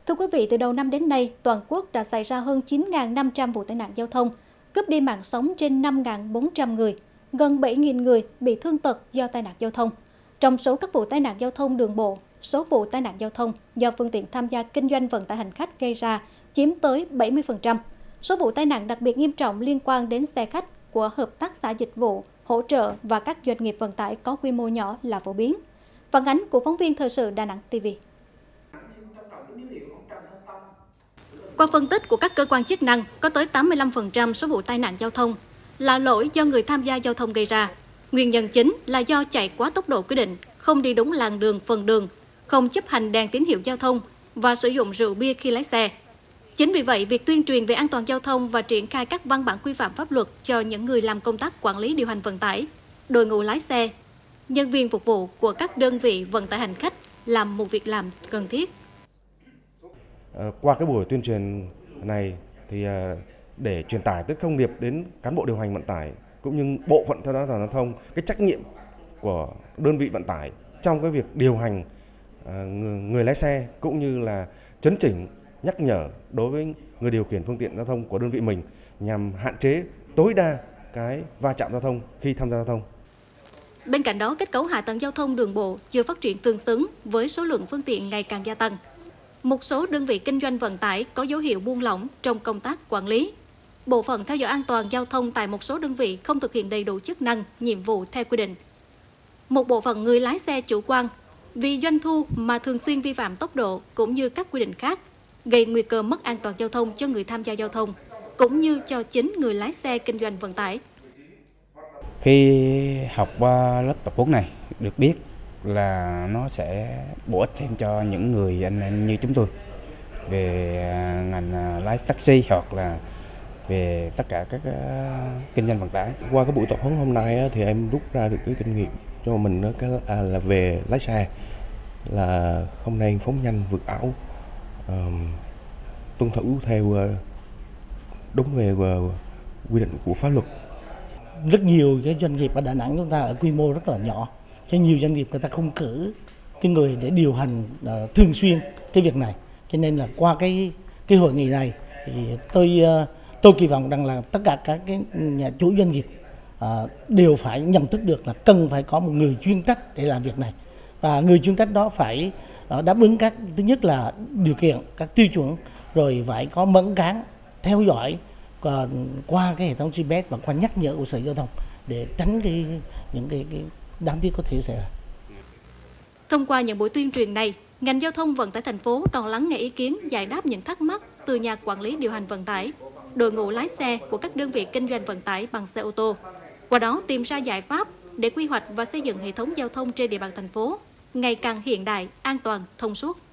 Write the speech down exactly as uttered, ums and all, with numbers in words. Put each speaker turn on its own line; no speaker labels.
Thưa quý vị, từ đầu năm đến nay, toàn quốc đã xảy ra hơn chín nghìn năm trăm vụ tai nạn giao thông, cướp đi mạng sống trên năm nghìn bốn trăm người, gần bảy nghìn người bị thương tật do tai nạn giao thông. Trong số các vụ tai nạn giao thông đường bộ, số vụ tai nạn giao thông do phương tiện tham gia kinh doanh vận tải hành khách gây ra chiếm tới bảy mươi phần trăm. Số vụ tai nạn đặc biệt nghiêm trọng liên quan đến xe khách của hợp tác xã dịch vụ, hỗ trợ và các doanh nghiệp vận tải có quy mô nhỏ là phổ biến. Phản ánh của phóng viên Thời sự Đà Nẵng ti vi. Qua phân tích của các cơ quan chức năng, có tới tám mươi lăm phần trăm số vụ tai nạn giao thông là lỗi do người tham gia giao thông gây ra. Nguyên nhân chính là do chạy quá tốc độ quy định, không đi đúng làn đường, phần đường, không chấp hành đèn tín hiệu giao thông và sử dụng rượu bia khi lái xe. Chính vì vậy, việc tuyên truyền về an toàn giao thông và triển khai các văn bản quy phạm pháp luật cho những người làm công tác quản lý điều hành vận tải, đội ngũ lái xe, nhân viên phục vụ của các đơn vị vận tải hành khách là một việc làm cần thiết.
Qua cái buổi tuyên truyền này thì để truyền tải tới thông điệp đến cán bộ điều hành vận tải cũng như bộ phận tham gia giao thông cái trách nhiệm của đơn vị vận tải trong cái việc điều hành người lái xe cũng như là chấn chỉnh nhắc nhở đối với người điều khiển phương tiện giao thông của đơn vị mình nhằm hạn chế tối đa cái va chạm giao thông khi tham gia giao thông.
Bên cạnh đó, kết cấu hạ tầng giao thông đường bộ chưa phát triển tương xứng với số lượng phương tiện ngày càng gia tăng. Một số đơn vị kinh doanh vận tải có dấu hiệu buông lỏng trong công tác quản lý. Bộ phận theo dõi an toàn giao thông tại một số đơn vị không thực hiện đầy đủ chức năng, nhiệm vụ theo quy định. Một bộ phận người lái xe chủ quan vì doanh thu mà thường xuyên vi phạm tốc độ cũng như các quy định khác, gây nguy cơ mất an toàn giao thông cho người tham gia giao thông, cũng như cho chính người lái xe kinh doanh vận tải.
Khi học qua lớp tập huấn này, được biết là nó sẽ bổ ích thêm cho những người anh em như chúng tôi về ngành lái taxi hoặc là về tất cả các kinh doanh vận tải.
Qua cái buổi tập huấn hôm nay thì em rút ra được cái kinh nghiệm cho mình đó, cái à, là về lái xe là không nên phóng nhanh vượt ẩu, uh, tuân thủ theo đúng về quy định của pháp luật.
Rất nhiều cái doanh nghiệp ở Đà Nẵng chúng ta ở quy mô rất là nhỏ, cho nhiều doanh nghiệp người ta không cử cái người để điều hành uh, thường xuyên cái việc này, cho nên là qua cái cái hội nghị này thì tôi uh, tôi kỳ vọng rằng là tất cả các cái nhà chủ doanh nghiệp uh, đều phải nhận thức được là cần phải có một người chuyên trách để làm việc này, và người chuyên trách đó phải uh, đáp ứng các, thứ nhất là điều kiện, các tiêu chuẩn, rồi phải có mẫn cán theo dõi uh, qua cái hệ thống giê pê ét và qua nhắc nhở của Sở Giao thông để tránh cái những cái, cái đáng tiếc có thể xảy ra.
Thông qua những buổi tuyên truyền này, ngành giao thông vận tải thành phố còn lắng nghe ý kiến, giải đáp những thắc mắc từ nhà quản lý điều hành vận tải, đội ngũ lái xe của các đơn vị kinh doanh vận tải bằng xe ô tô. Qua đó tìm ra giải pháp để quy hoạch và xây dựng hệ thống giao thông trên địa bàn thành phố ngày càng hiện đại, an toàn, thông suốt.